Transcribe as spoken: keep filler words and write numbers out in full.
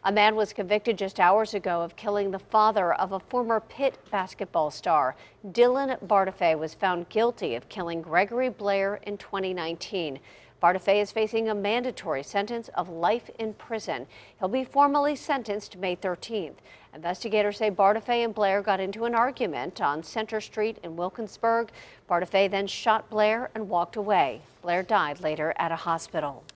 A man was convicted just hours ago of killing the father of a former Pitt basketball star. Dilon Bartifay was found guilty of killing Gregory Blair in twenty nineteen. Bartifay is facing a mandatory sentence of life in prison. He'll be formally sentenced May thirteenth. Investigators say Bartifay and Blair got into an argument on Center Street in Wilkinsburg. Bartifay then shot Blair and walked away. Blair died later at a hospital.